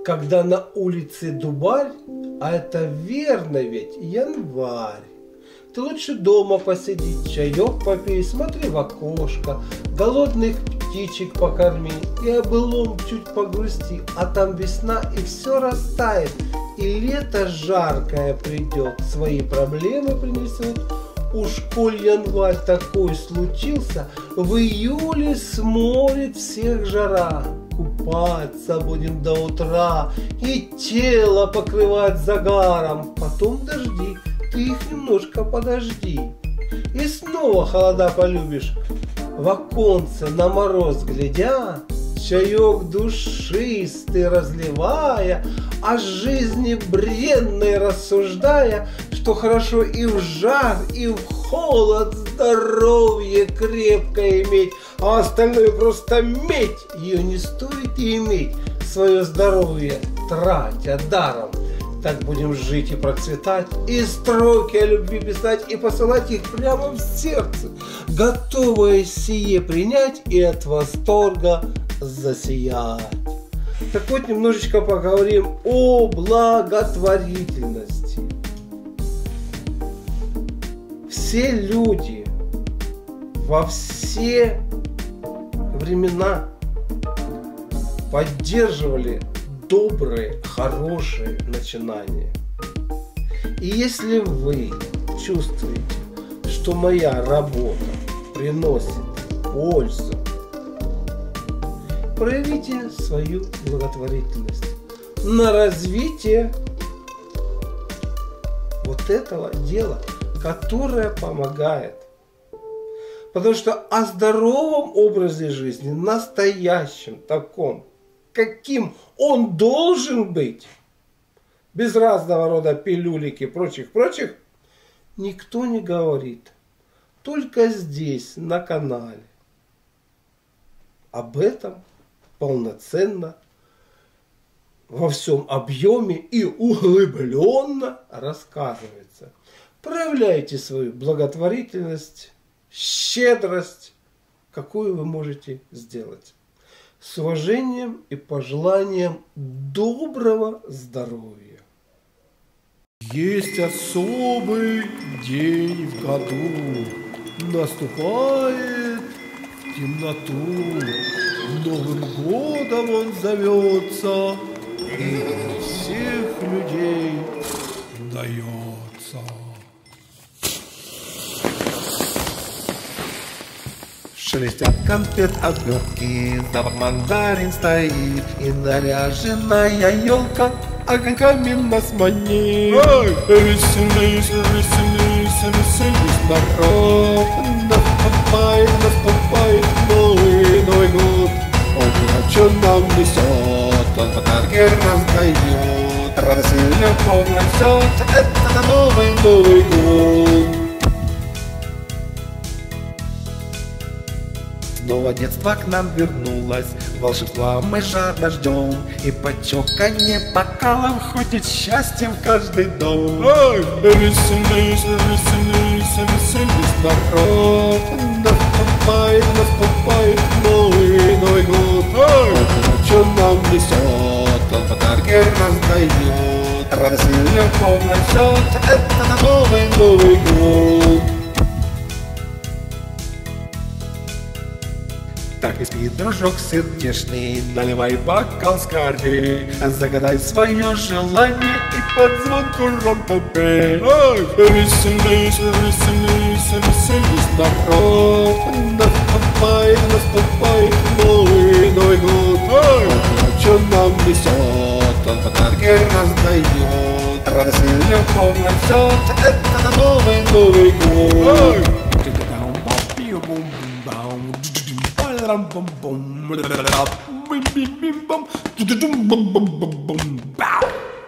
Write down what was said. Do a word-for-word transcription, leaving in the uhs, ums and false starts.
когда на улице дубарь, а это верно ведь январь. Ты лучше дома посиди, чаек попей, смотри в окошко, голодных птичек покорми и о былом чуть погрусти, а там весна и все растает, и лето жаркое придет, свои проблемы принесет. Уж коль январь такой случился, в июле сморит всех жара. Купаться будем до утра и тело покрывать загаром. Потом дожди, ты их немножко подожди. И снова холода полюбишь. В оконце на мороз глядя, чаек душистый разливая, о жизни бренной рассуждая, что хорошо и в жар, и в холод здоровье крепко иметь, а остальное просто медь. Ее не стоит и иметь, свое здоровье тратя даром. Так будем жить и процветать, и строки о любви писать, и посылать их прямо в сердце, готовое сие принять и от восторга засиять. Так вот, немножечко поговорим о благотворительности. Все люди во все времена поддерживали добрые, хорошие начинания. И если вы чувствуете, что моя работа приносит пользу, проявите свою благотворительность на развитие вот этого дела, которое помогает. Потому что о здоровом образе жизни, настоящем таком, каким он должен быть, без разного рода пилюлек и прочих-прочих, никто не говорит. Только здесь, на канале. Об этом полноценно, во всем объеме и углубленно рассказывается. Проявляйте свою благотворительность, щедрость, какую вы можете сделать. С уважением и пожеланием доброго здоровья. Есть особый день в году, наступает в темноту, Новым годом он зовется и для всех людей дается. Шелестят конфет обертки, запах мандарин стоит, и наряженная елка огоньками нас манит. Веселись, веселись, веселись, народ, наступает, наступает новый, Новый год. Он что нам несет, он подарки раздает, радость и любовь несет, это новый, Новый год. Снова детство к нам вернулось, волшебства мы жадно ждем, и почоканье бокалом ходит счастьем в каждый дом. Эй! Веселись, веселись, веселись, народ, наступает, наступает новый, Новый год. Эй! Он что нам несет, он подарки раздает, радость и любовь несет, это новый, Новый год. Так и спи, дружок сердечный, наливай бокал скорей, загадай свое желание и под звонку ром-то пей. Веселись, веселись, веселись, народ, наступает, наступает новый, Новый год. Он что нам несет, он подарки раздает, радость и любовь несет, это новый, Новый год. Bum bum bum bum bum bum bum bum bum bum.